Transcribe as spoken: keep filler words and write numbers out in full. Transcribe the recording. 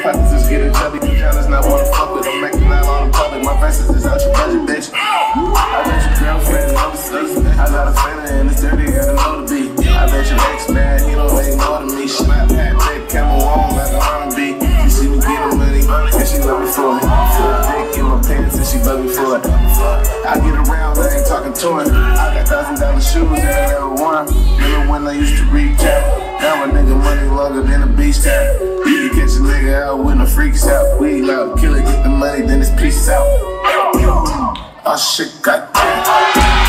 pockets is getting chubby. The jealous not wanna fuck with. I'm making out on the public. My verses is out your budget, bitch. I bet your girlfriend overseas. I got a feeling and it's dirty, gotta know the beat. I bet your ex man, he don't make more than me. Slap hat, back, camel on like a R and B. You see me getting money, and she love me for it. Feel a dick in my pants and she love me for it. I get around, I ain't talking to her. I got thousand dollar shoes and I never won. Remember when I used to reach out? Now a nigga money longer than a beach towel. You can catch a nigga out when the freaks out. We loud, kill it, get the money, then it's peace out. Oh shit, goddamn.